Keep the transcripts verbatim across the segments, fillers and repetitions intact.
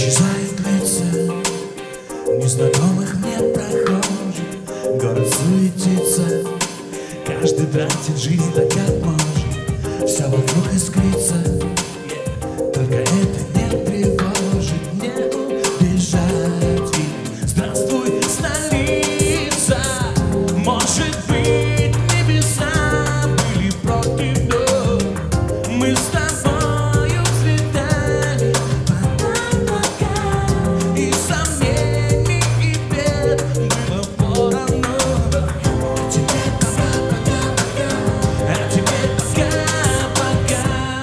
Исчезают лица незнакомых мне прохожих. Город суетится, каждый тратит жизнь так, как может. Все вокруг искрится, только это не тревожит. Не убежать и здравствуй, столица. Может быть, небеса были против, но мы с тобою взлетали. Пока-пока, и сомнений, и бед было поровну. А теперь пока-пока-пока, а теперь пока-пока.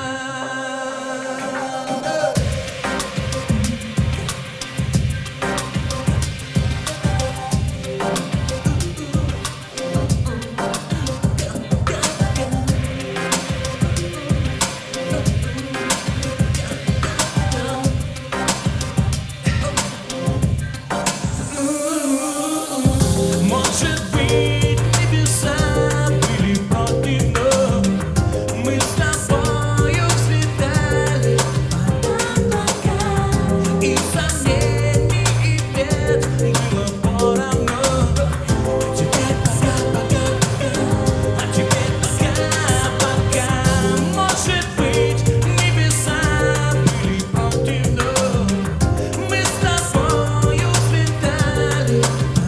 Может быть, небеса были против, но мы с тобою взлетали. Пока-пока, и сомнений, и бед было поровну. А теперь пока-пока-пока, а теперь пока-пока. Может быть, небеса были против, но мы с тобою взлетали.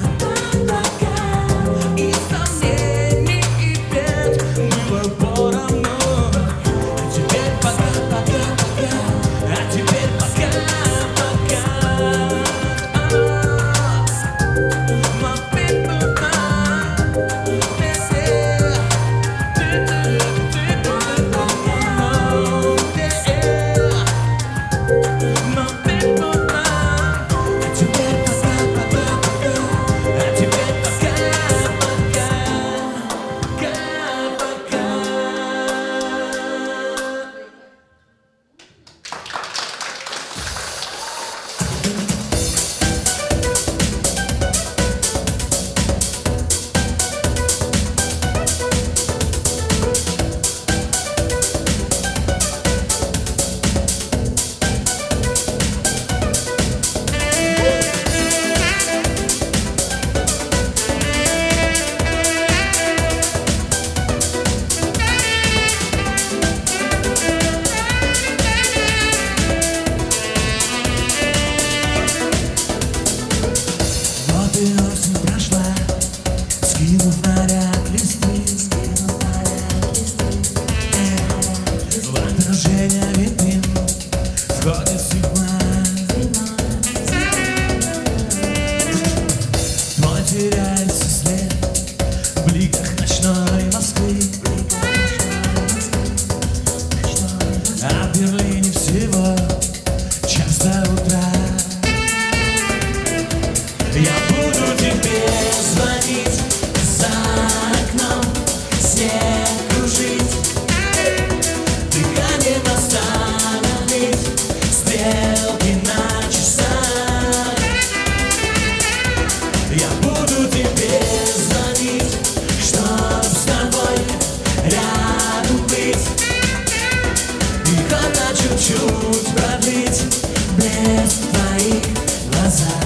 И сомнений, и бед было поровну. А теперь пока-пока-пока, а теперь пока-пока. My people вот и осень прошла, скинув наряд листвы. В отражение витрин входит зима. Твой теряется след в бликах ночной Москвы. А в Берлине всего час до утра. Я буду тебе звонить, за окном снег кружить, дыхание восстановить, стрелки на часах. Я буду тебе звонить, чтоб с тобой рядом быть, и хоть на чуть-чуть продлить блеск в твоих глазах.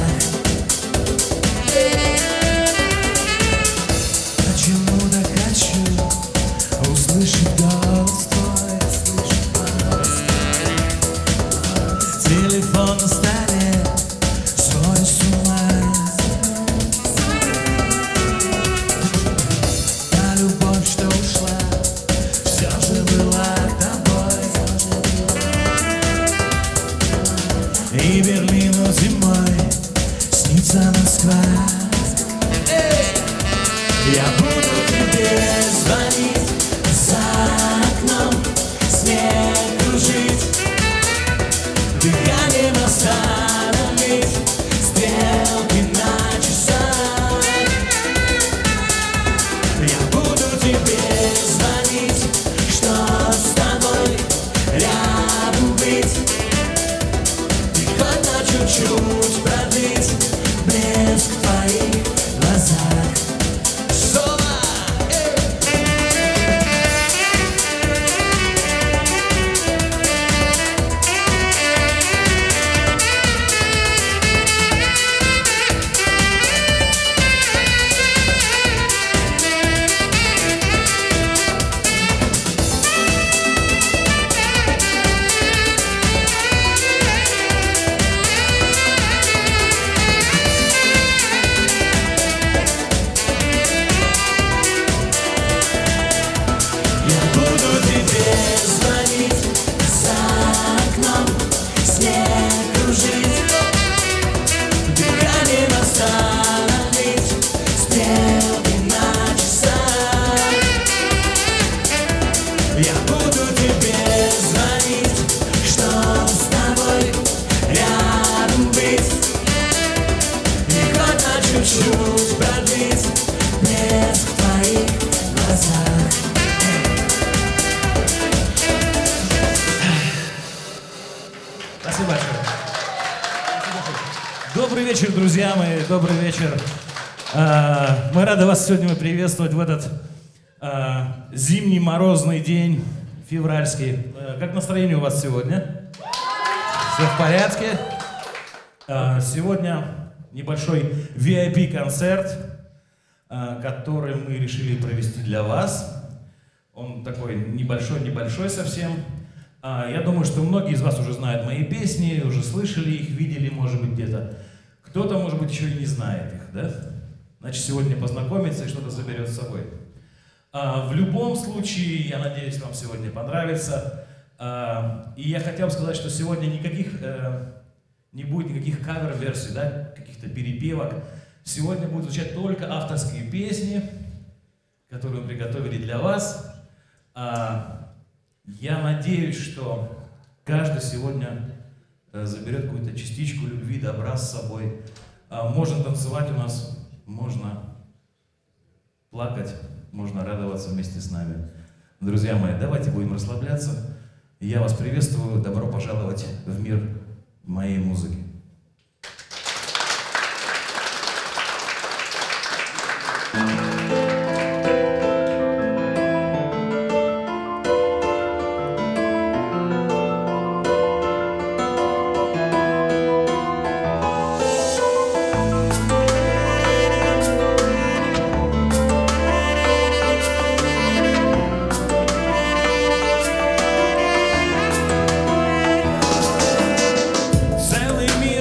Почему-то хочу услышать голос твой, телефон на столе свой с ума. Та любовь, что ушла, все же была тобой. И Берлину зимой снится Москва. Я буду тебе звонить, за окном снег кружить, дыхание восстановить, стрелки на часах. Я буду тебе звонить, чтоб с тобой рядом быть, и хоть на чуть-чуть продлить блеск в твоих глазах. Добрый вечер, друзья мои, добрый вечер. А, мы рады вас сегодня приветствовать в этот а, зимний морозный день, февральский. А, как настроение у вас сегодня? Все в порядке? А, сегодня небольшой ви ай пи-концерт, а, который мы решили провести для вас. Он такой небольшой-небольшой совсем. А, я думаю, что многие из вас уже знают мои песни, уже слышали их, видели, может быть, где-то. Кто-то, может быть, еще и не знает их, да? Значит, сегодня познакомится и что-то заберет с собой. А, в любом случае, я надеюсь, вам сегодня понравится. А, и я хотел бы сказать, что сегодня никаких, э, не будет никаких кавер-версий, да, каких-то перепевок. Сегодня будут звучать только авторские песни, которые мы приготовили для вас. А, я надеюсь, что каждый сегодня заберет какую-то частичку любви, добра с собой. А, можно танцевать у нас, можно плакать, можно радоваться вместе с нами. Друзья мои, давайте будем расслабляться. Я вас приветствую, добро пожаловать в мир моей музыки. Целый мир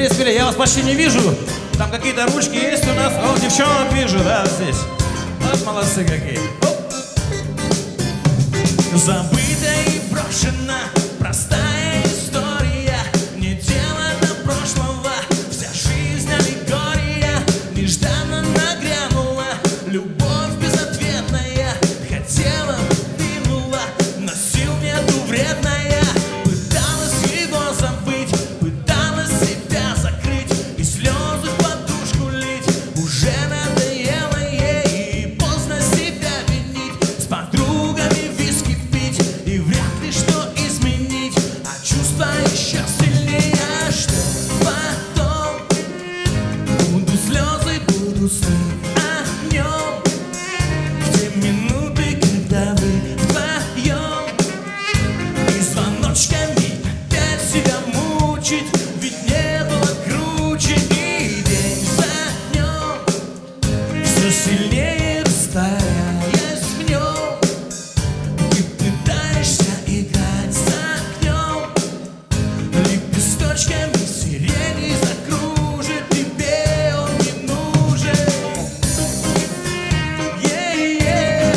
Быстрее, смелее, я вас почти не вижу. Там какие-то ручки есть у нас. О, девчонок вижу, да, здесь. Вот молодцы какие. Оп. Забыта и брошена простая история, не дело до прошлого, вся жизнь аллегория. Нежданно нагрянула любовь безответная, хотела, двинула, но сил нету вредная. Пыталась его забыть, пыталась себя закрыть, и слезы в подушку лить. Уже надоело ей, и поздно себя винить. С подругами виски пить, и вряд ли что изменить, а чувства еще сильнее. А что потом? Будут слезы, будут сны о нем, в те минуты, когда вы вдвоем, и звоночками опять себя мучить, ведь не было круче. И день за днем все сильнее растворяясь в нем, ты пытаешься играть с огнем, лепесточками сирени закружит, тебе он не нужен. Yeah-yeah.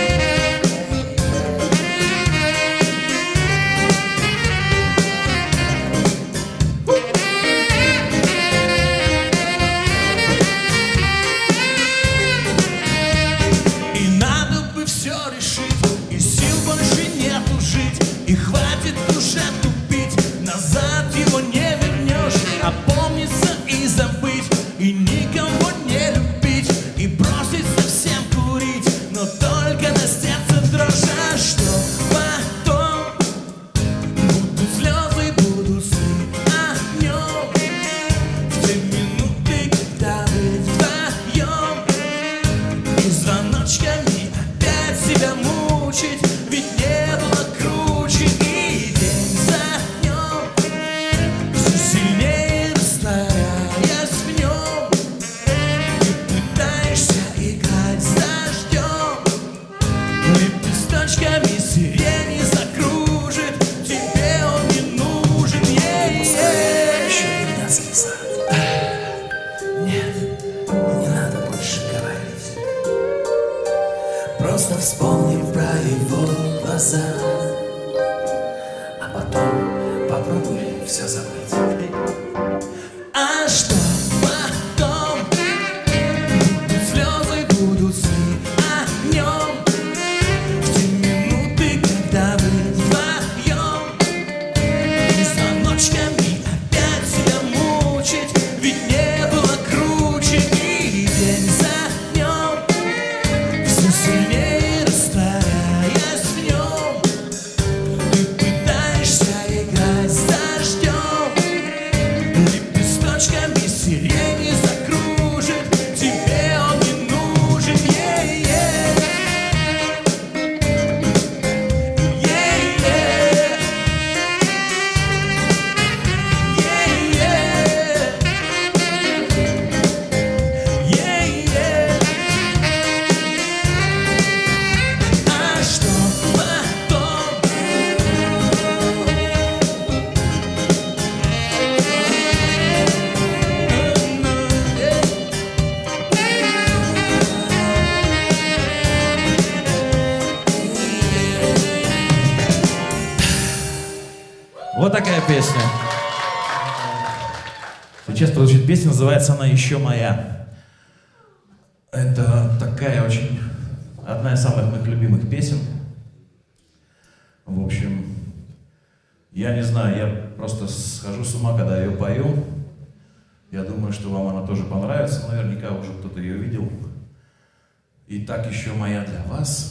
И надо бы все решить, и сил больше нету жить, и хватит уже тупить, назад его не вернешь. Опомниться и забыть, и никого не любить, и бросить совсем курить, но только на сердце дрожь. А что потом? Будут слезы, будут сны о нем, в те минуты, когда вы вдвоем, и звоночками опять себя мучить, ведь не было круче. И день за днем все сильнее растворяясь в нем, ты пытаешься играть с дождем, лепесточками сирени закружит, тебе он не нужен. Yeah-yeah. Еще меня слеза. Нет, не надо больше говорить. Просто вспомни про его глаза, а потом попробуй все забыть. А что потом? Будут слезы, будут сны о нем, в те минуты, когда вы вдвоем, и звоночками опять себя мучить, ведь не было круче. И день за днем все сильнее растворяясь в нем, ты пытаешься играть с дождем, лепесточками сирени закружит, тебе он не нужен. Yeah-yeah. Yeah-yeah. Yeah-yeah. Yeah-yeah. А что потом? Вот такая песня. Сейчас прозвучит песня, называется она «Еще моя». Это такая очень, одна из самых моих любимых песен. В общем, я не знаю, я просто схожу с ума, когда ее пою. Я думаю, что вам она тоже понравится, наверняка уже кто-то ее видел. Итак, «Еще моя» для вас.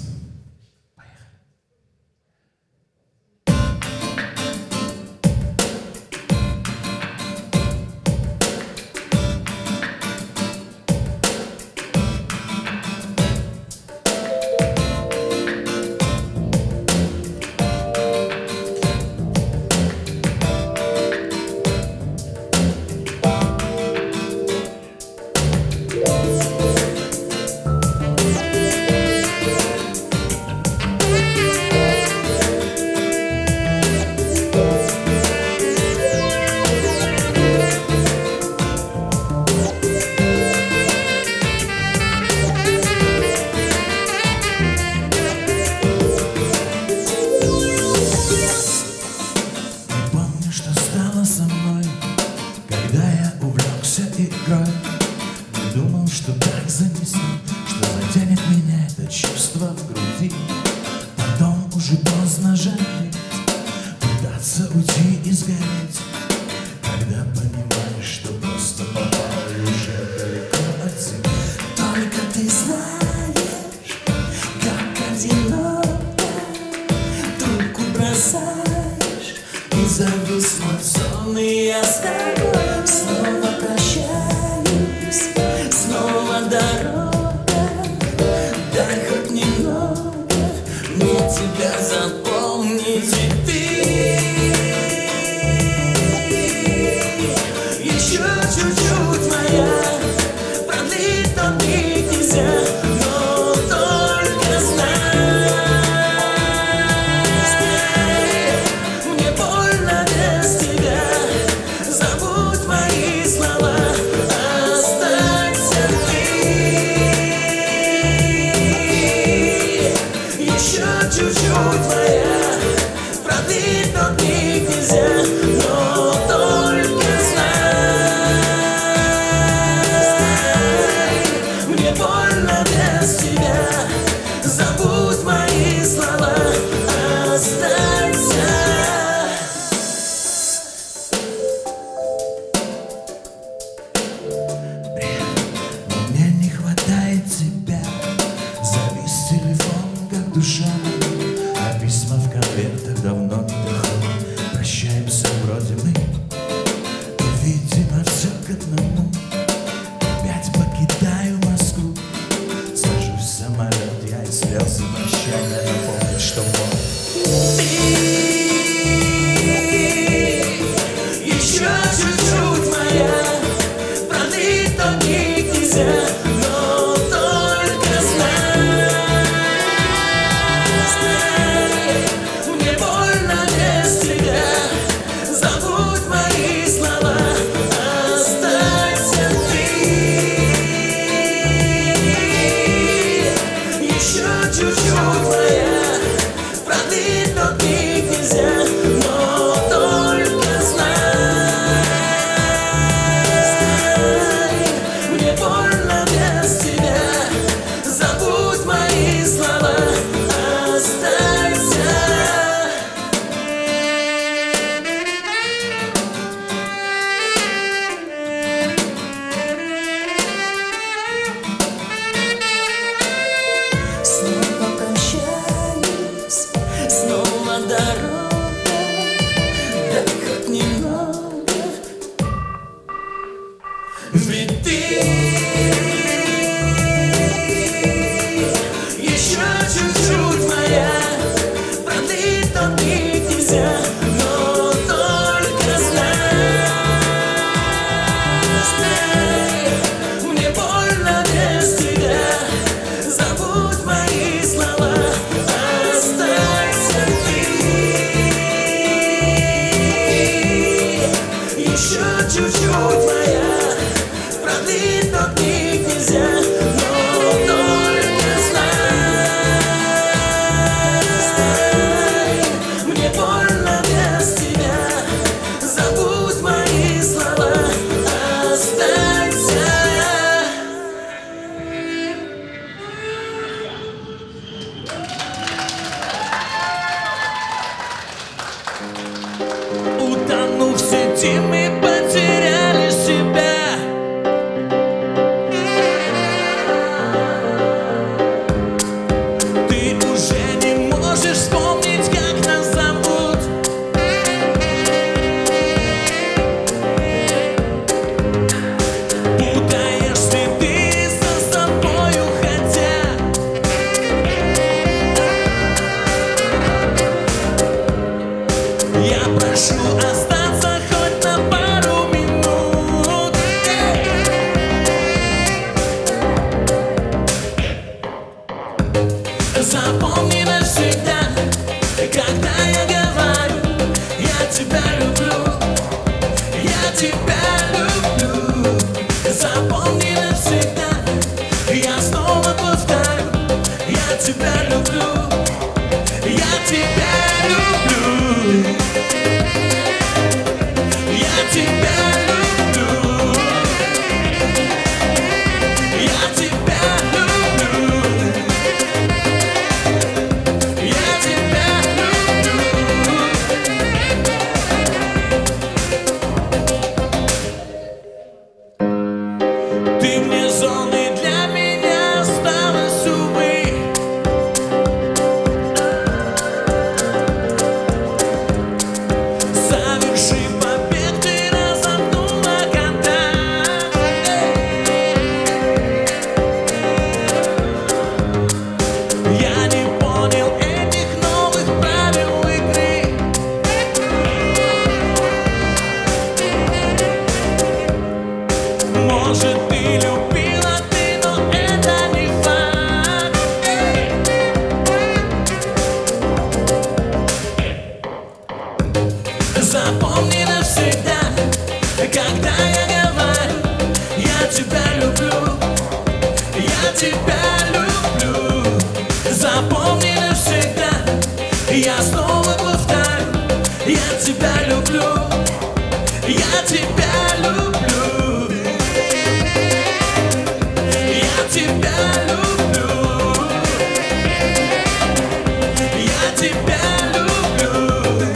Хочется уйти и сгореть, когда понимаешь, что просто попал уже далеко от тебя. Только ты знаешь, как одиноко трубку бросаешь, и завис мой сон, и я с тобой снова прощаюсь, снова дорога. Дай хоть немного мне тебя заполнить, и ты еще чуть-чуть моя, продлить тот миг нельзя, но только знай, мне больно без тебя, забудь мои слова, останься ты. Еще чуть-чуть моя, продлить тот миг нельзя, но только знай, мне больно без тебя, забудь мои слова, останься. Мне не хватает тебя, завис телефон, как душа моя, а письма в конвертах давно не доходят. Прощаемся вроде мы, и, видимо, все к одному. Опять покидаю Москву, сажусь в самолет, я и слезы прощания напомнить, что мог. Ты еще чуть-чуть моя, продлить тот миг нельзя, но только знай, мне больно без тебя, забудь мои слова, останься ты. Еще чуть-чуть моя, продлить тот миг нельзя, но только знай, мне больно без тебя, забудь мои слова, останься. Снова прощаюсь, снова дорога, дай хоть немного, ведь ты еще чуть-чуть моя, продлить тот миг нельзя, но только знай, мне больно без тебя, забудь мои слова, останься ты. Еще чуть-чуть моя, продлить тот миг нельзя, но только знай, мне больно без тебя, забудь мои слова, останься. Утонув в сети, мы потеряли себя. Ты уже не можешь вспомнить, как нас зовут. Путаешь следы за собою, хотя я прошу остаться хоть на пару минут. Запомни навсегда, когда я говорю, я тебя люблю, я тебя люблю. Запомни навсегда, я снова повторю, я тебя люблю, я тебя люблю, я тебя люблю, я тебя люблю, я тебя люблю. Запомни навсегда, когда я говорю, я тебя люблю, я тебя люблю. Запомни навсегда, я снова повторю, я тебя люблю, я тебя люблю, я тебя люблю, я тебя люблю,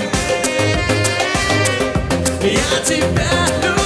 я тебя люблю.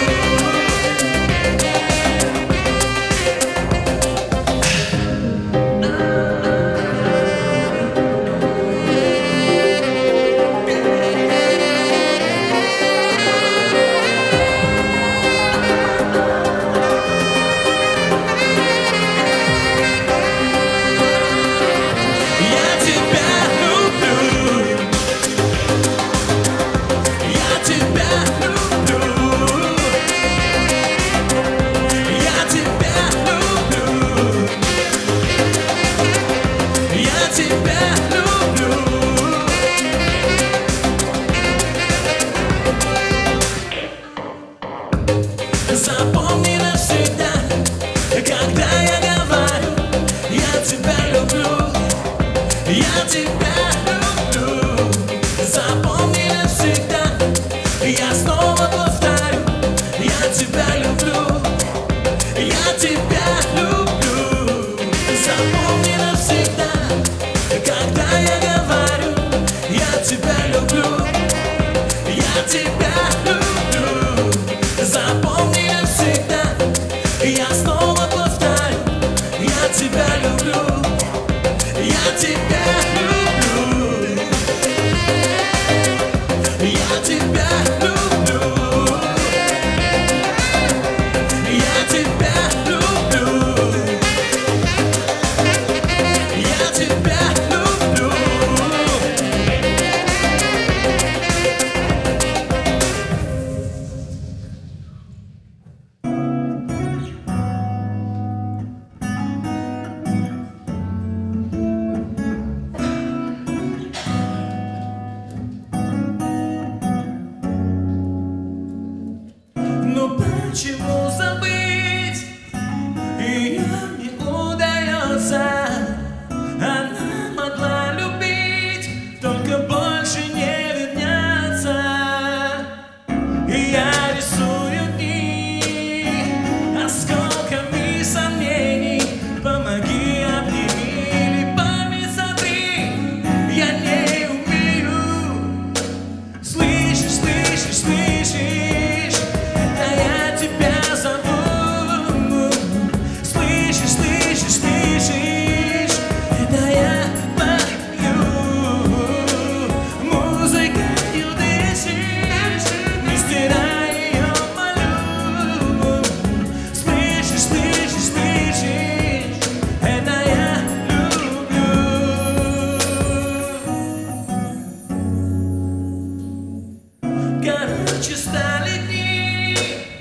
Запомни навсегда, когда я говорю, я тебя люблю, я тебя люблю. Запомни навсегда, я снова повторю, я тебя люблю, я тебя люблю. Запомни навсегда, когда я говорю, я тебя люблю, я тебя люблю. Запомни навсегда, я снова повторю, я тебя люблю, я тебя люблю, я тебя люблю, я тебя люблю, я тебя люблю. Но почему забыть ее не удается? Она могла любить, только больше не вернется. И я рисую дни осколками сомнений. Помоги, обними или память сотри, я не умею. Слышишь, слышишь, слышишь, это я тебя зову. Слышишь, слышишь, слышишь, это я пою. Музыкою дышишь, не стирай ее, молю. Слышишь, слышишь, слышишь, это я люблю. Короче, стали дни,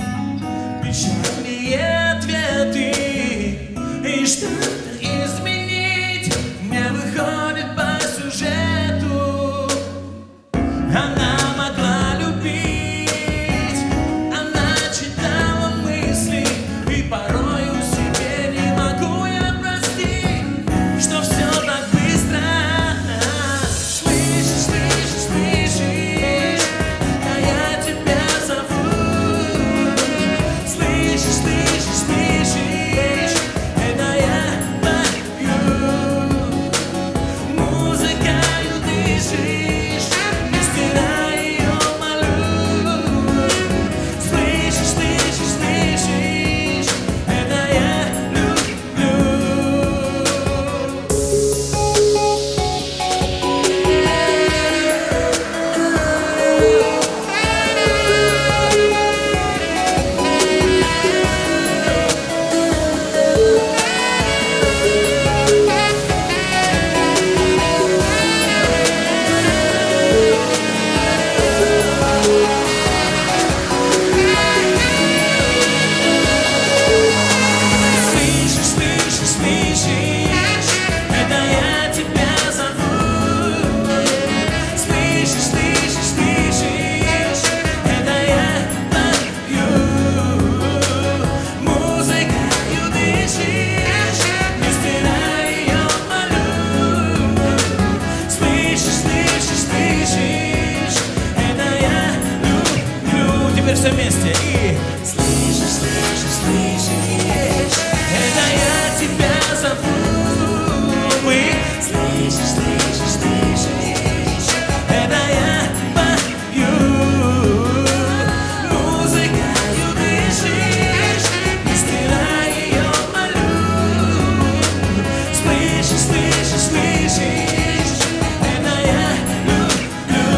печальные ответы, и что-то изменить не выходит по сюжету. Она могла любить, она читала мысли, и порою себе не могу я простить, что все так быстро. Слышишь, слышишь, слышишь, а я тебя зову. все вместе и... Слышишь, слышишь, слышишь, Это я тебя зову. Мы... слышишь, слышишь, слышишь, Это я пою. Музыкою дышишь, не стирай ее, молю. Слышишь, слышишь, слышишь, это я люблю.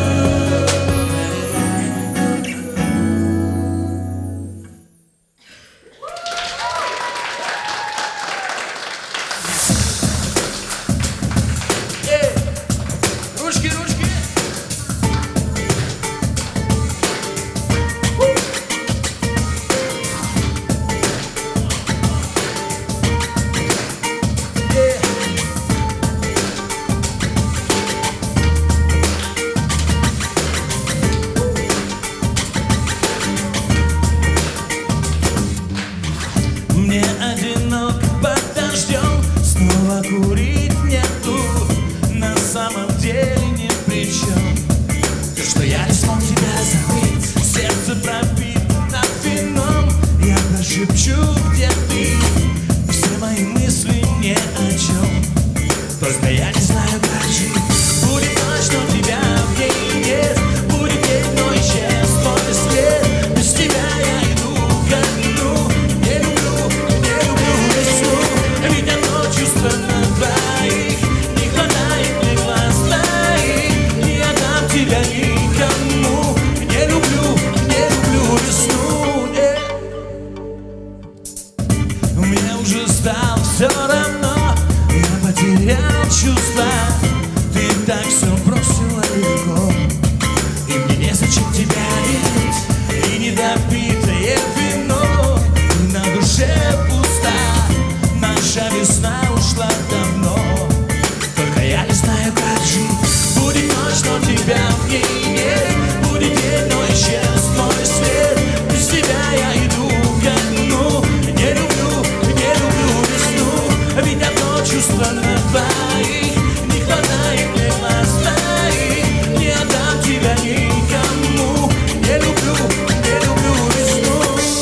Эй, ручки, ручки. Мне одинок под дождем, снова курить нету, на самом деле ни при чем. То, что я не смог тебя забыть, сердце пропитано вином, я прошепчу, где ты, все мои мысли ни о чем. Только я не знаю, как жить, будет ночь, но тебя в ней нет, будет день, но исчез твой след, без тебя я иду ко дну. Не люблю, не люблю весну, ведь одно чувство на двоих, не хватает мне глаз твоих, не отдам тебя никому. Не люблю, не люблю весну, э. Мне уже стало все равно, я потерял чувства, ты так все бросила легко, и мне незачем тебя видеть, и недопитое вино, и на душе пуста, наша весна ушла давно. Только я не знаю, как жить, будет ночь, но тебя в ней нет, будет день, но исчез мой свет, без тебя я иду ко дну. Не люблю, не люблю весну, ведь одно чувство на двоих, не хватает мне глаз твоих, не отдам тебя никому. Не люблю, не люблю весну.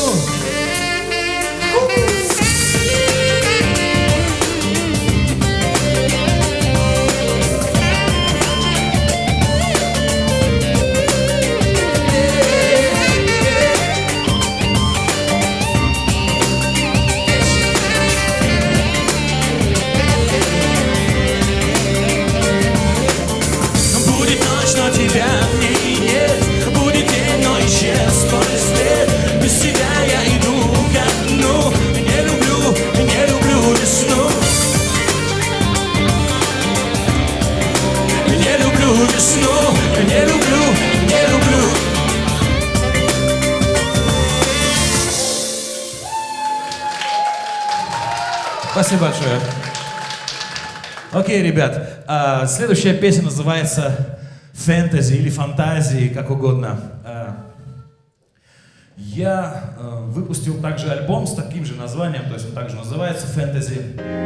Будет ночь, но тебя в ней нет, будет день, но исчез твой след, без тебя я иду ко дну. Не люблю, не люблю весну. Не люблю весну, не люблю, не люблю. Спасибо большое. Окей, ребят, а, следующая песня называется «Фэнтези» или «Фантазии», как угодно. А, я а, выпустил также альбом с таким же названием, то есть он также называется «Фэнтези».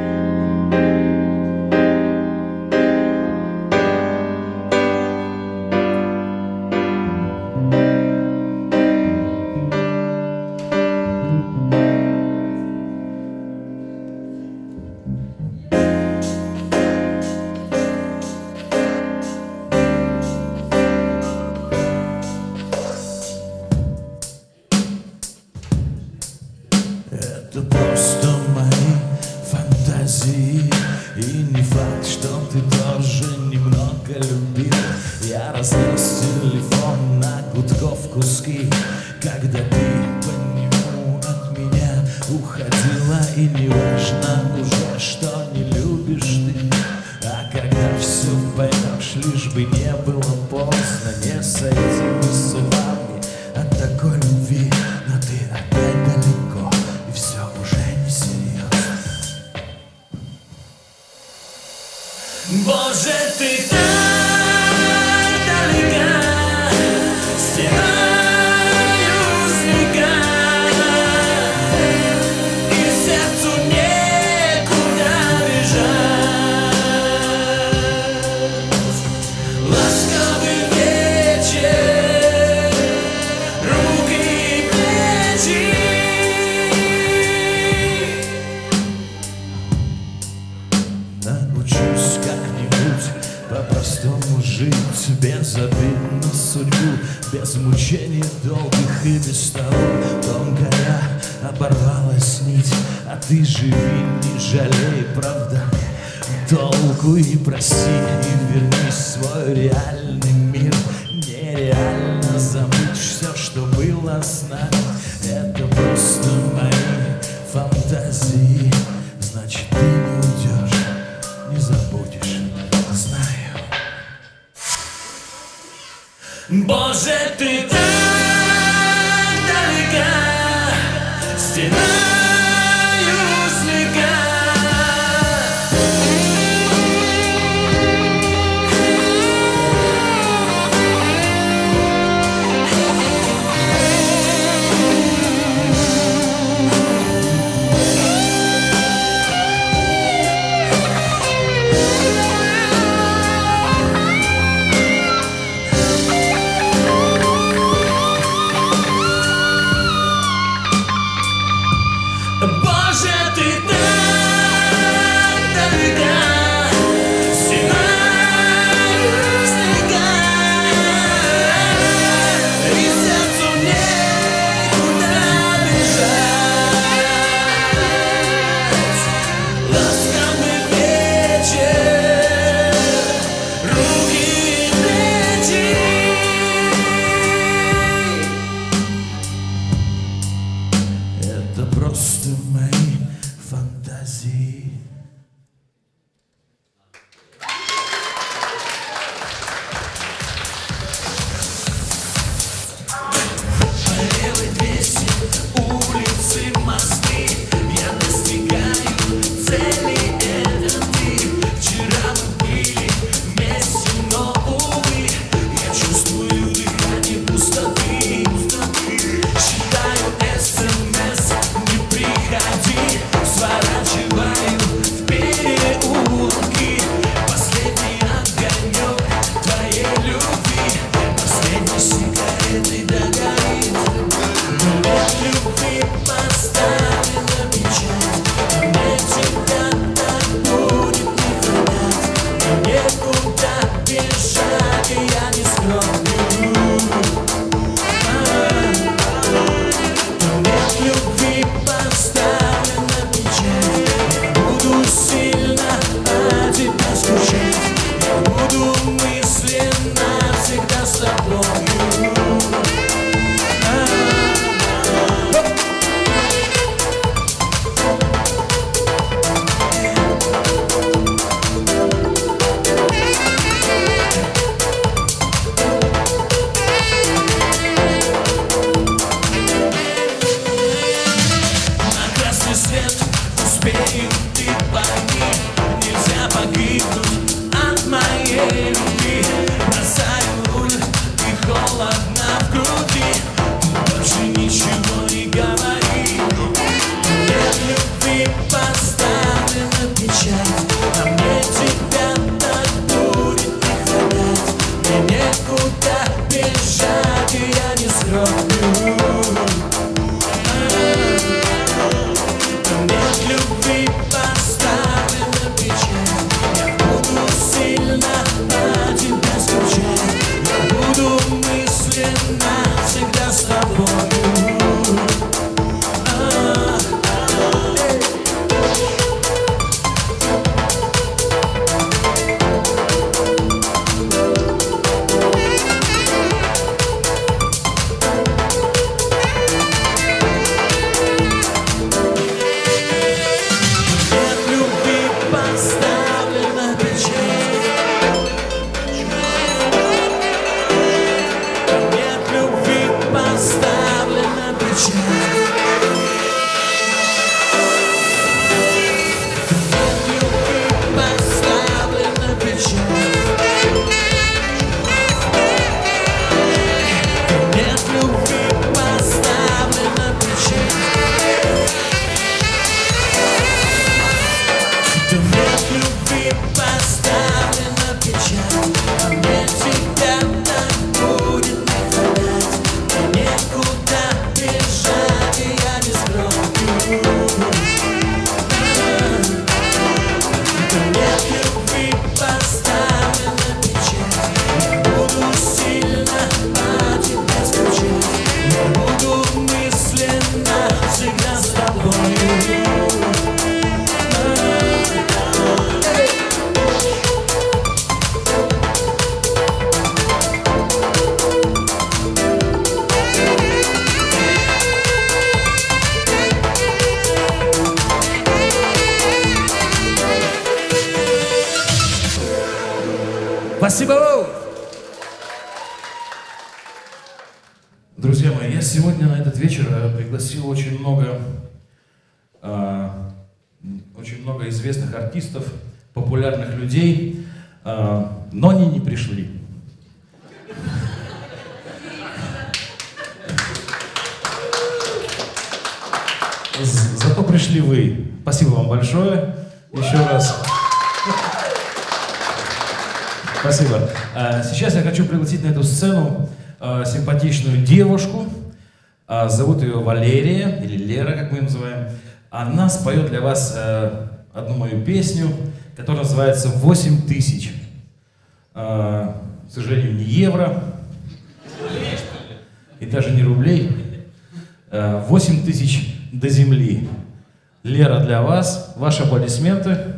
Это просто мои фантазии, и не факт, что ты тоже немного любил. Я разнес телефон на гудков куски, когда ты по нему от меня уходила. И не важно уже, что не любишь ты, а когда все поймешь, лишь бы не было поздно, не сойти мы с вами от такой любви. Но ты опять далеко, и все уже не серьезно. Боже, ты так далека, стенаю снега, и сердцу не без мучений долгих и без того тонкая оборвалась нить. А ты живи, не жалей, правда, толку и прости, и вернись в свой реальный мир. Нереально забыть все, что было с нами. Это просто мои фантазии. Значит, ты не уйдешь, не забудешь, знаю. Боже, ты так далека, стенаю снега. Друзья мои, я сегодня на этот вечер пригласил очень много, э, очень много известных артистов, популярных людей, э, но они не пришли. Зато пришли вы. Спасибо вам большое. Еще раз. Спасибо. Сейчас я хочу пригласить на эту сцену симпатичную девушку. Зовут ее Валерия, или Лера, как мы ее называем. Она споет для вас одну мою песню, которая называется «Восемь тысяч». К сожалению, не евро. И даже не рублей. Восемь тысяч до земли. Лера, для вас. Ваши аплодисменты.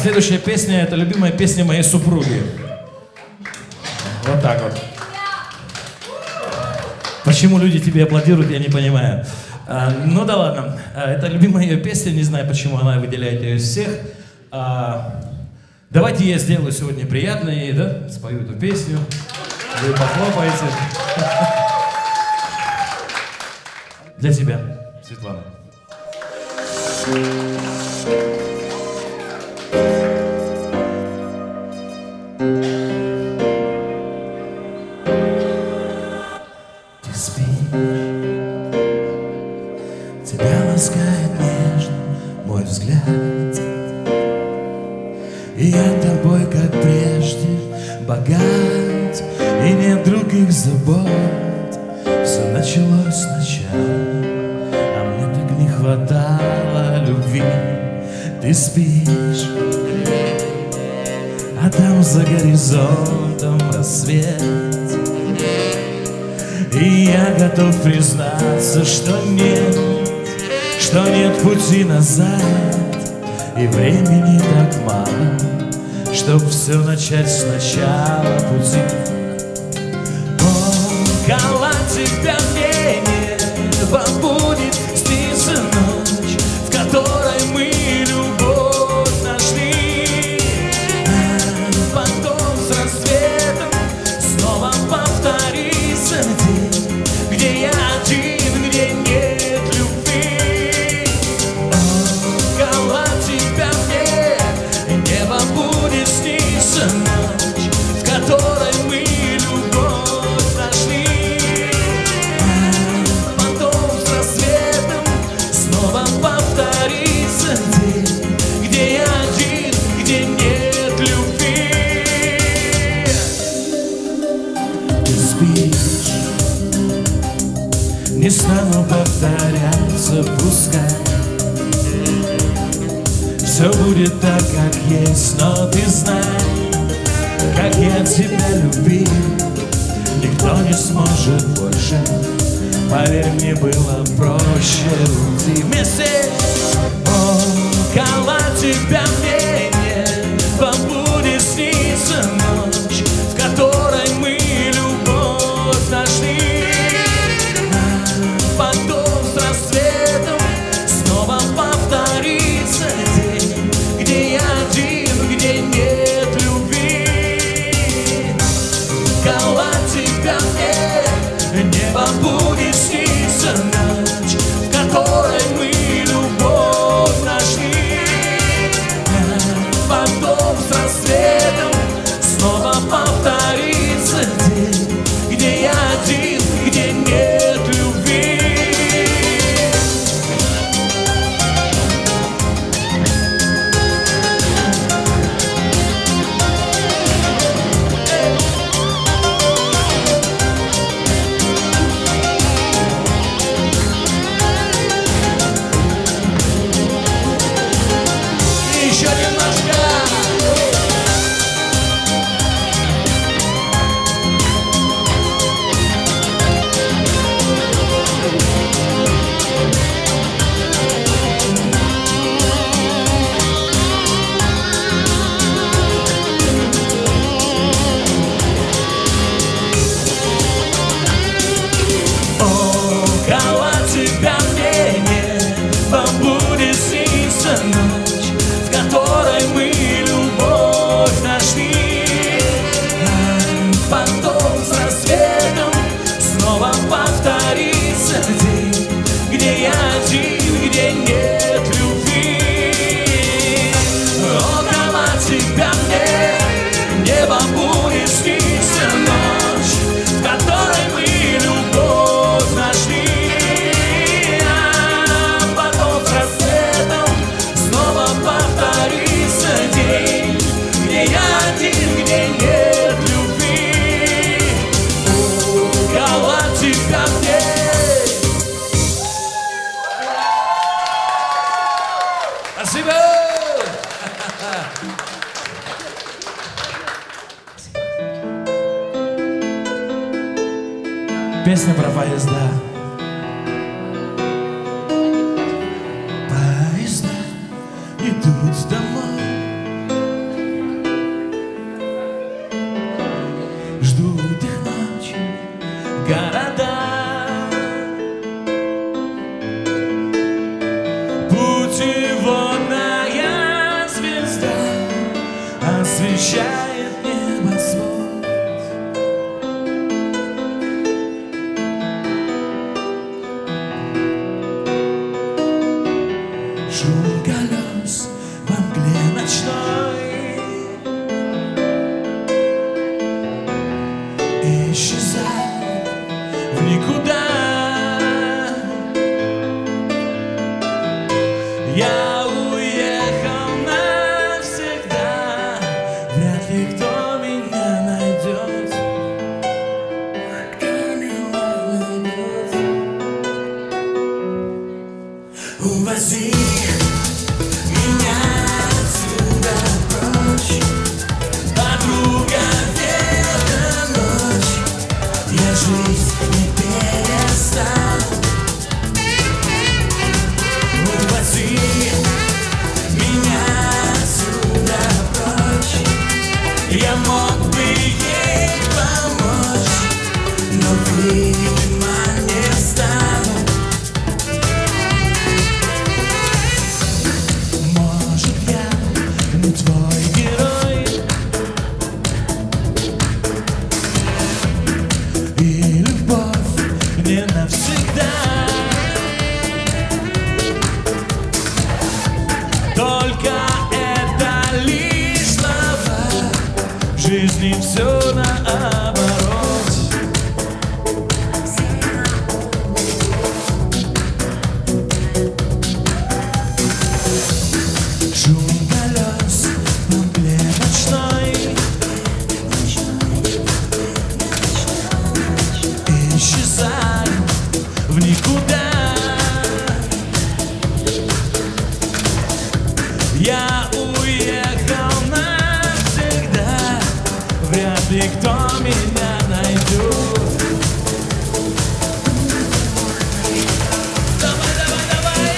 следующая песня — это любимая песня моей супруги. Вот так вот. Почему люди тебе аплодируют, я не понимаю. А, ну да ладно. А, это любимая ее песня, не знаю, почему она выделяет ее из всех. А, давайте я сделаю сегодня приятно ей, да? Спою эту песню. Вы похлопаете. Для тебя, Светлана. Ты спишь, тебя ласкает нежно мой взгляд, и я тобой, как прежде, богат, и нет других забот. Все началось сначала, а мне так не хватало любви. Ты спишь, а там за горизонтом рассвет, и я готов признаться, что нет, что нет пути назад, и времени так мало, чтоб все начать сначала пути. Около тебя мне небо будет сниться ночь, в которой мы любовь нашли. А потом с рассветом снова повторится день, где я один, где нет любви. Около тебя мне небо будет сниться ночь, в которой мы любовь нашли. Не стану повторяться, пускай все будет так, как есть, но ты знай, как я тебя любил, никто не сможет больше. Поверь, мне было проще уйти вместе. Около тебя мне небо будет сниться ночь, в которой мы любовь нашли. Потом с рассветом снова повторится день, где я один, где нет любви. Около тебя мне небо будет сниться ночь, в которой мы любовь нашли. Потом с рассветом снова повторится день, где я один, где нет любви. Еще немножко. Около тебя мне небо будет сниться ночь, в которой мы любовь нашли. Потом с рассветом снова повторится день, где я один, где нет любви. Около тебя мне небо будет сниться ночь, в которой мы любовь нашли. А потом с рассветом снова повторится день, где я один, где нет любви. Около тебя мне. Спасибо! Песня про поезда. Поезда идут домой, Увози меня отсюда прочь, подруга ветра ночь. Я жить не перестану. Увози меня отсюда прочь. Я мог бы ей помочь, но видимо не стану. Может, я не твой герой, и любовь не навсегда. Только это лишь слова, в жизни все наоборот. Шум колес в мгле ночной исчезай в никуда. Я уехал навсегда, вряд ли кто меня найдет. Давай, давай, давай.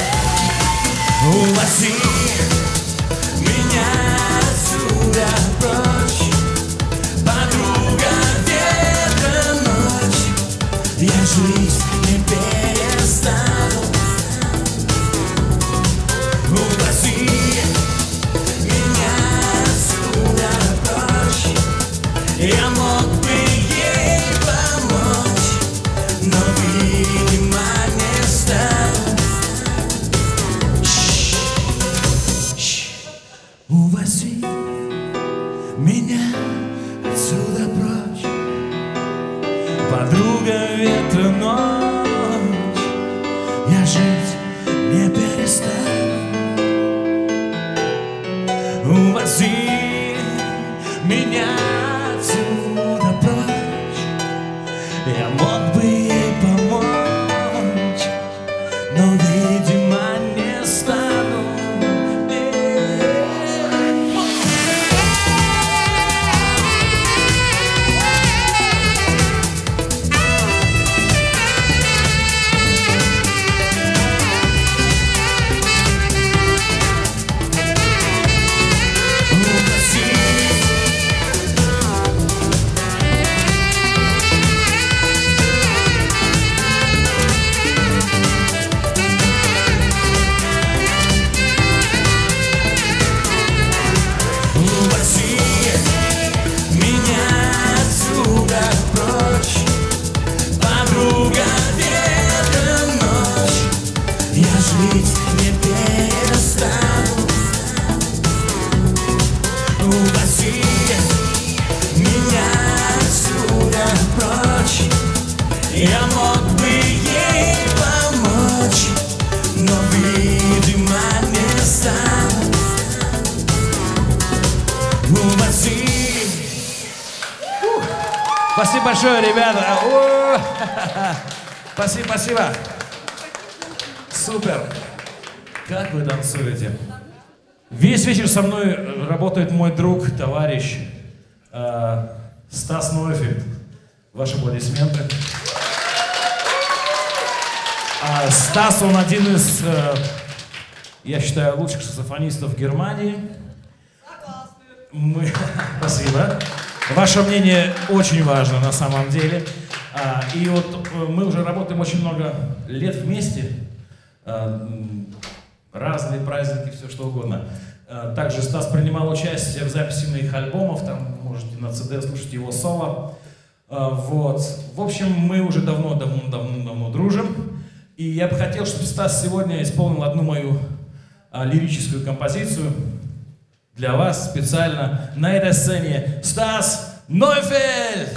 Увози меня отсюда прочь, подруга ветра ночь. Я жить не перестану. Увози меня отсюда прочь. Я мог бы ей помочь, но видимо не стану. Увози меня отсюда прочь, подруга ветра ночь. Я жить не перестану. Увози меня отсюда прочь. Я мог бы ей помочь, но видимо не стану. Увози меня отсюда прочь, подруга ветра ночь. Я жить не перестану. Увози меня отсюда прочь. Я мог бы ей помочь, но видимо не стану. Увози. Спасибо большое, ребята. О! Спасибо, спасибо. Супер. Как вы танцуете? Весь вечер со мной работает мой друг, товарищ э, Стас Нойфельд. Ваши аплодисменты. А Стас, он один из, э, я считаю, лучших саксофонистов Германии. Мы... Спасибо. Ваше мнение очень важно на самом деле. А, и вот мы уже работаем очень много лет вместе. А, разные праздники, все что угодно. А, также Стас принимал участие в записи моих альбомов. Там можете на си ди слушать его соло. А, вот. В общем, мы уже давно-давно-давно дружим. И я бы хотел, чтобы Стас сегодня исполнил одну мою а, лирическую композицию. Для вас специально на этой сцене Стас Нойфельд!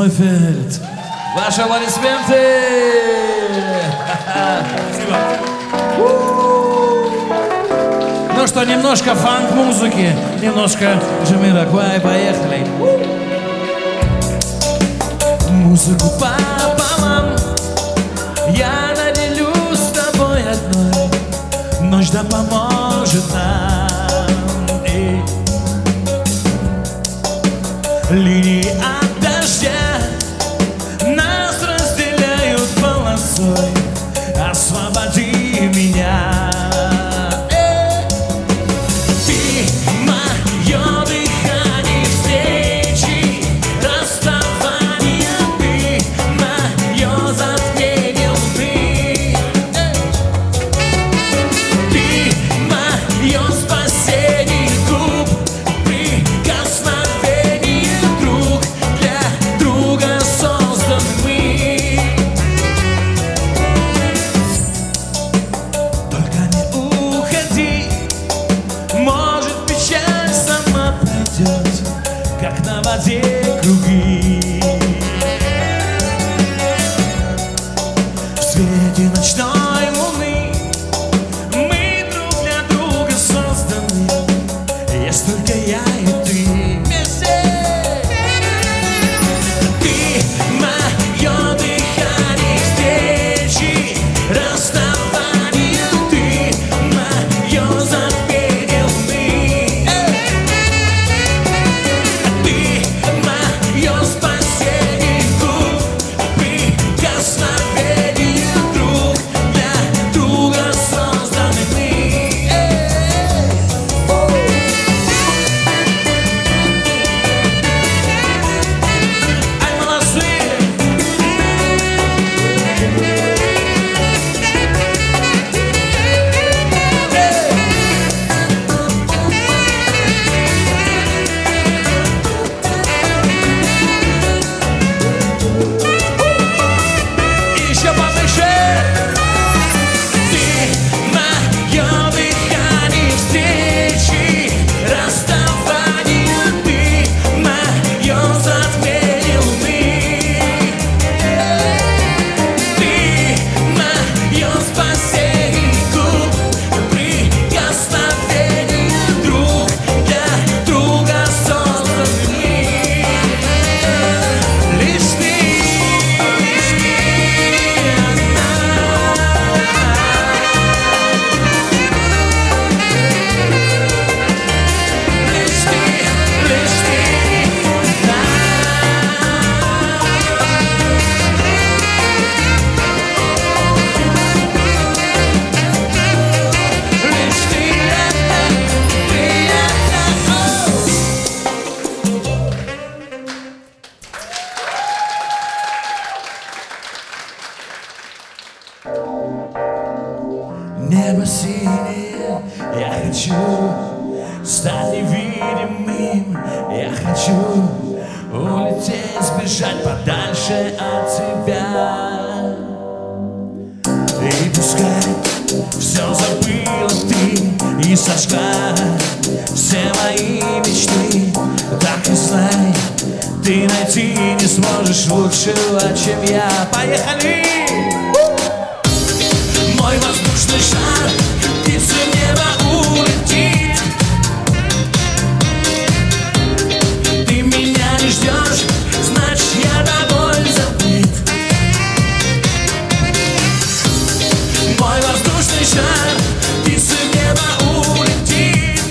Блумефельд. Ваши аплодисменты! Спасибо. Ну что, немножко фанк-музыки, немножко Джамироквай, поехали. Музыку пополам я наделю с тобой одной. Ночь да поможет нам. И линии от дождя нас разделяют полосой. Освободи меня. Как на воде круги. В свете ночной луны мы друг для друга созданы. Есть только я и ты вместе. Ты мое дыхание встречи, расставание. Ты мое забвение луны. Мое спасение губ, прикосновение друг для друга созданы мы. Ай, молодцы! Небо синее, я хочу стать невидимым. Я хочу улететь, сбежать подальше от тебя. И пускай все забыла ты и сожгла все мои мечты. Так и знай, ты найти не сможешь лучшего, чем я. Поехали! Мой воздушный шар птица в небо улетит. Ты меня не ждешь, значит я тобой забыт. Мой воздушный шар птица в небо улетит.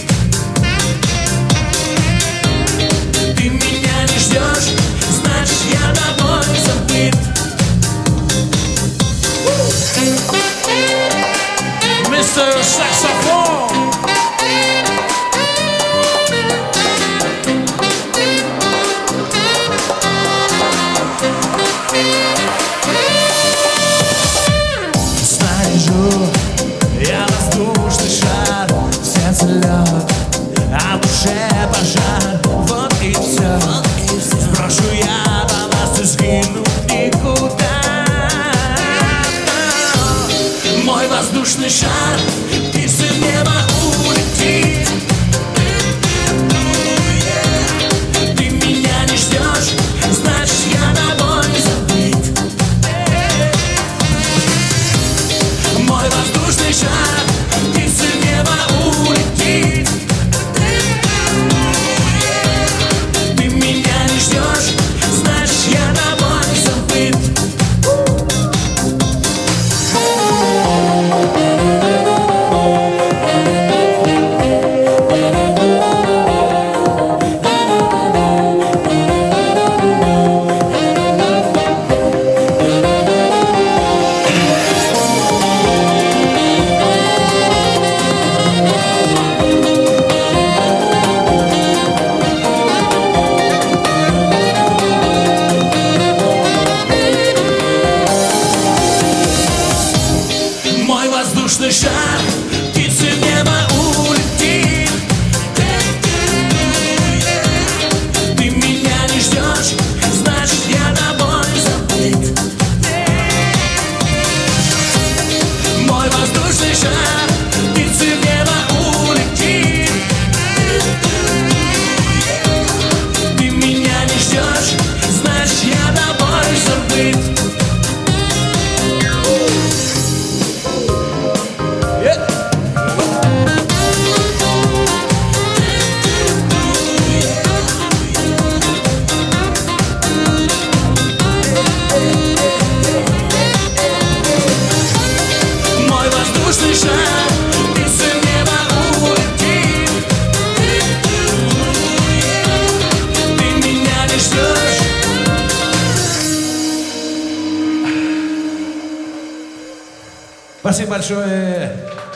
Ты меня не ждешь, значит я тобой забыт. мистер Саксофон. Снаряжу я воздушный шар, в сердце лед, а в душе пожар. Вот и все, сброшу я балласт и сгину никуда. Мой воздушный шар птица в небо улетит. Ты меня не ждешь, значит я тобой воздушный шар, птицы в небо улетит. Ты меня не ждешь, значит я тобой забыт. Мой воздушный шар, птицы в небо улетит. Ты меня не ждешь, значит я тобой забыт. Спасибо большое.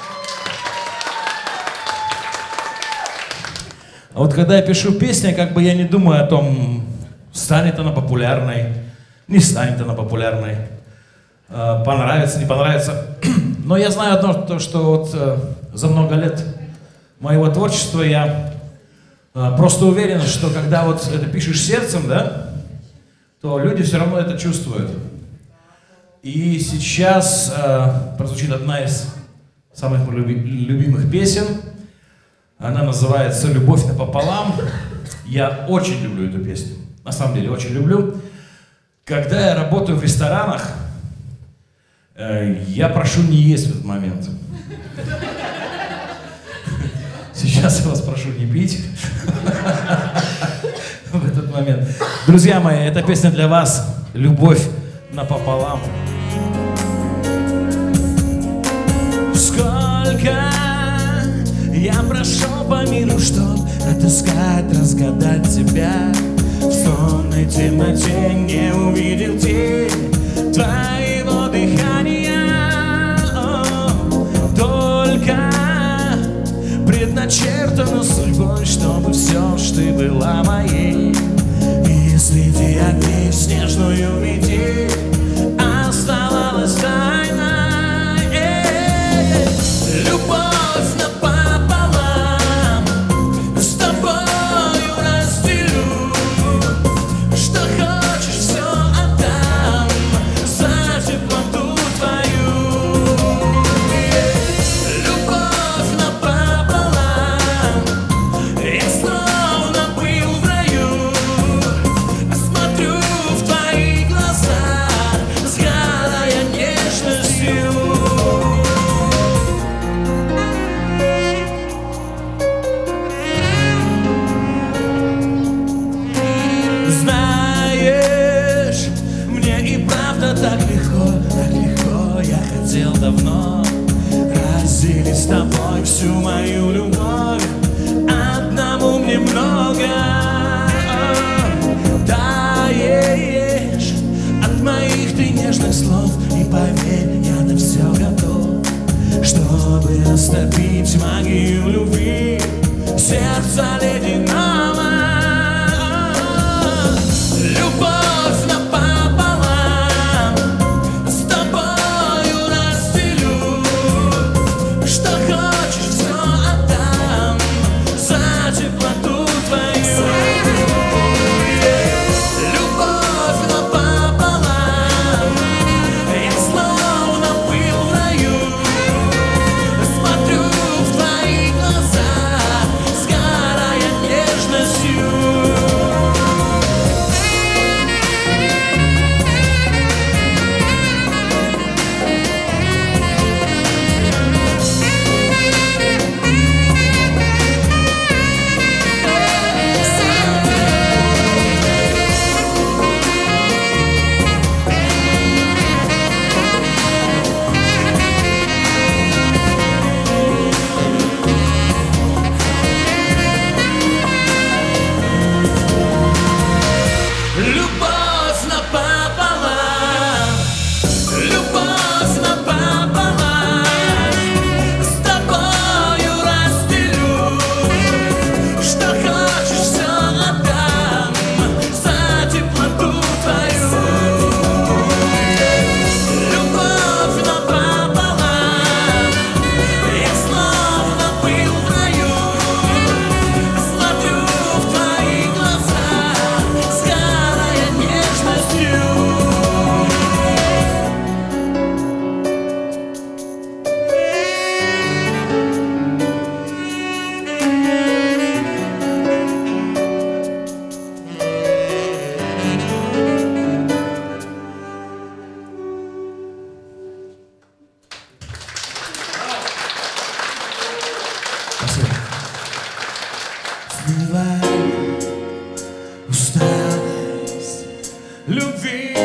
А вот когда я пишу песни, как бы я не думаю о том, станет она популярной, не станет она популярной, понравится, не понравится. Но я знаю одно, то, что вот за много лет моего творчества я просто уверен, что когда вот это пишешь сердцем, да, то люди все равно это чувствуют. И сейчас э, прозвучит одна из самых люби любимых песен. Она называется «Любовь напополам». Я очень люблю эту песню. На самом деле, очень люблю. Когда я работаю в ресторанах, э, я прошу не есть в этот момент. Сейчас я вас прошу не пить в этот момент. Друзья мои, эта песня для вас. «Любовь напополам». Сколько я прошел по миру, чтоб отыскать, разгадать тебя. В сонной темноте не увидел тень твоего дыхания. О, только предначертано судьбой, чтобы все, что ты была моей. И среди огней в снежную метель оставалась тайна. Любовь напополам с тобою разделю. Что хочешь, все отдам за теплоту твою. Любовь напополам, я словно был в раю. Смотрю в твои глаза, сгорая нежностью. Так легко, так легко, я хотел давно разделить с тобой всю мою любовь. Одному мне много таешь от моих ты нежных слов. И поверь, я на все готов, чтобы растопить магию любви сердца ледяного. Любовь напополам с тобою разделю. Что хочешь, все отдам за теплоту твою. Любовь напополам, я словно был в раю. Смотрю в твои глаза, сгорая нежностью. Смывай усталость любви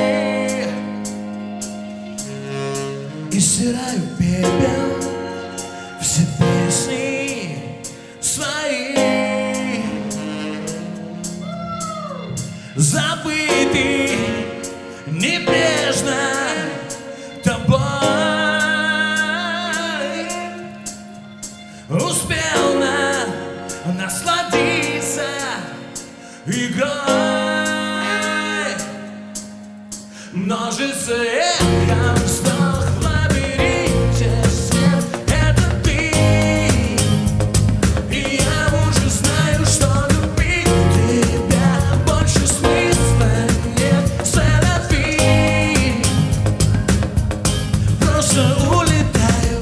и стираю пепел все песни свои, забытый небрежно тобой. Успел на, насладиться игрой, множится эхом вздох в лабиринте свет. Это ты, и я уже знаю, что любить тебя больше смысла нет. Селфи, просто улетаю.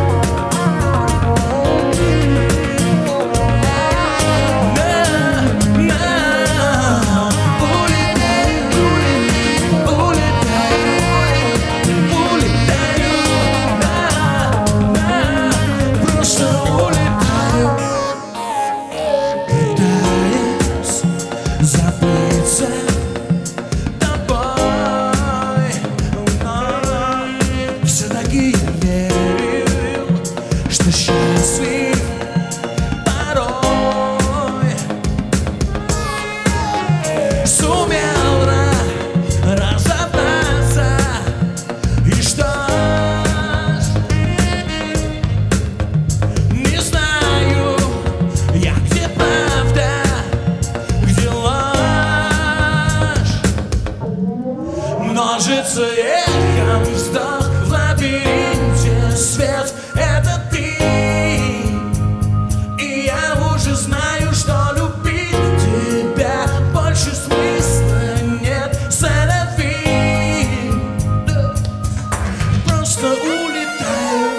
Забыться тобой, но все-таки я верил, что счастлив порой. Сумел разобраться, и что ж, не знаю я, где правда, где ложь. Множится эхом вздох в лабиринте свет. Это ты, и я уже знаю, что любить тебя больше смысла нет. Селфи, просто улетаю.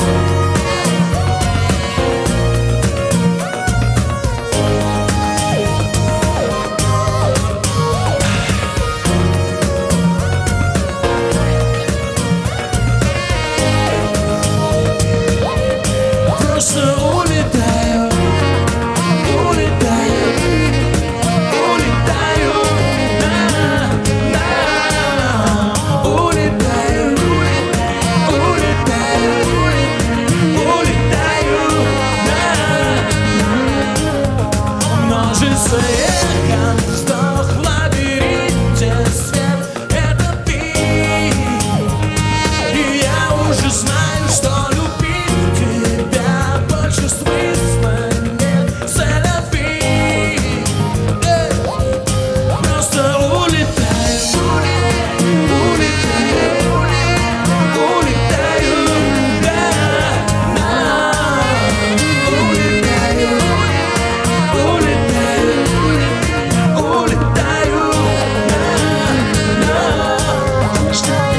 Просто улетаю, улетаю, улетаю, на, на, улетаю, улетаю, улетаю, на, множится эхом вздох в лабиринте свет. Это ты, и я уже знаю, что любить тебя больше смысла нет. Селфи, просто улетаю, улетаю, улетаю, да, на, улетаю, улетаю, улетаю, на, на.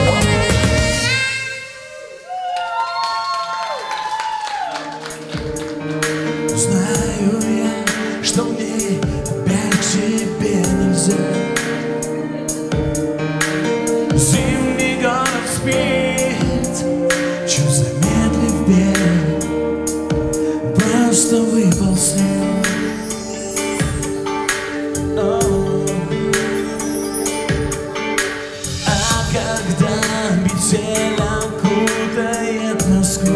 Знаю я, что мне опять к тебе нельзя. Зимний город спит, чуть замедлив бег, просто выпал снег. О. А когда метель окутает Москву,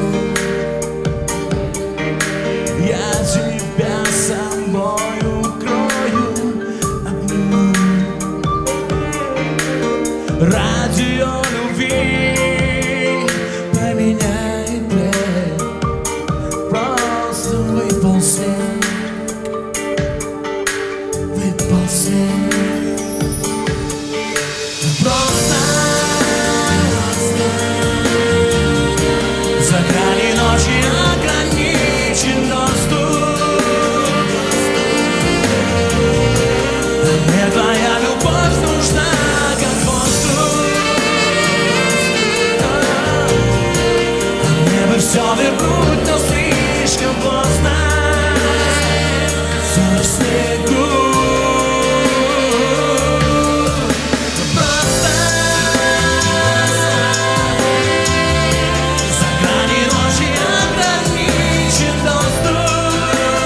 я тебя собой укрою, обниму. Радио любви поменяет плед, просто выпал снег, выпал снег. Просто за грани ночи ограничен доступ. А мне твоя любовь нужна, как воздух. А мне бы все вернуть, но слишком поздно. Все в снегу. Просто за грани ночи ограничен доступ.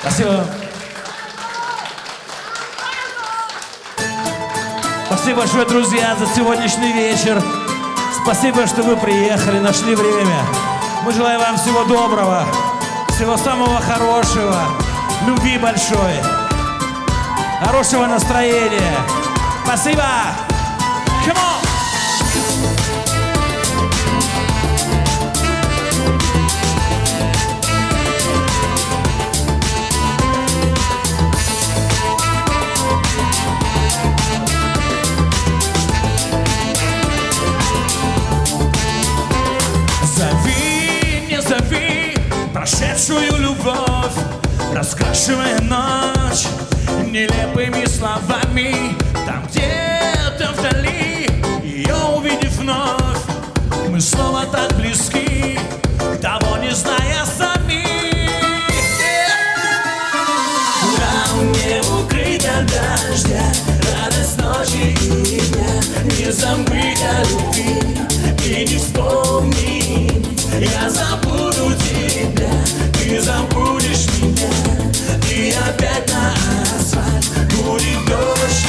Спасибо. Спасибо большое, друзья, за сегодняшний вечер. Спасибо, что вы приехали, нашли время. Мы желаем вам всего доброго, всего самого хорошего, любви большой, хорошего настроения. Спасибо! Come on! Зови, не зови прошедшую любовь, раскрашивая ночь нелепыми словами. Там где-то вдали, ее увидев вновь, мы снова так близки, того не зная сами. Нам не укрыть от дождя радость ночи и дня, не забыть о любви и не вспомнить. Я забуду тебя, ты забудешь меня, и опять на асфальт будет дождь.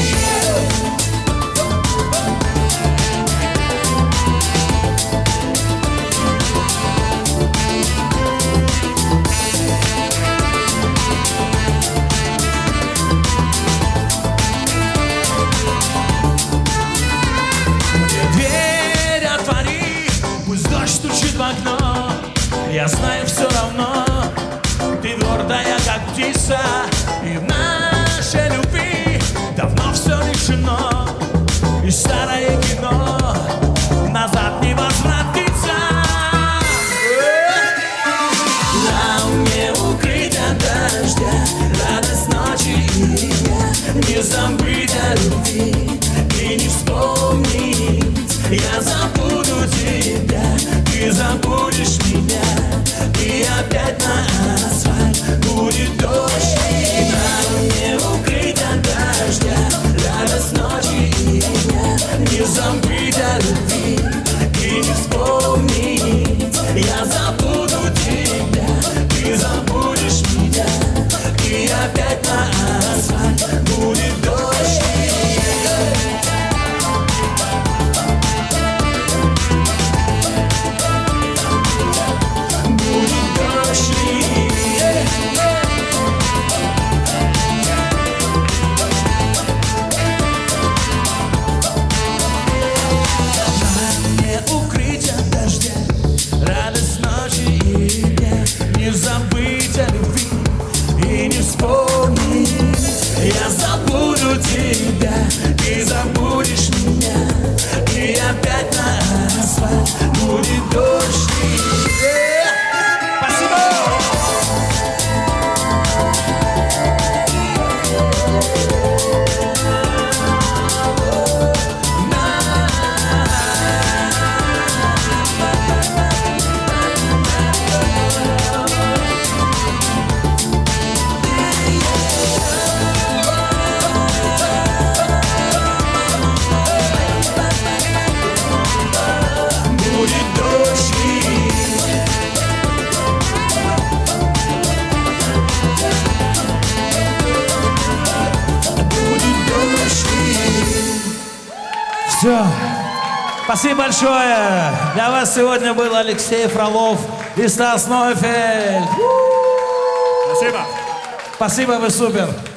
Дверь отвори, пусть дождь стучит в окно. Я знаю, все равно ты гордая, как птица, и в нашей любви давно все решено. И старое кино назад не возвратится. Нам не укрыть от дождя радость ночи и дня, не забыть о любви и не вспомнить. Я забуду тебя, ты забудешь меня, и опять на асфальт будет дождь. Нам не укрыть от дождя радость ночи и дня, не забыть о любви и не вспомнить. Я забуду тебя, ты забудешь меня, и опять на асфальт будет дождь. Не забыть о любви и не вспомнить. Я забуду тебя, ты забудешь меня, и опять на асфальт будет дождь. Спасибо! Все. Спасибо большое. Для вас сегодня был Алексей Фролов и Стас Нойфельд. Спасибо. Спасибо, вы супер.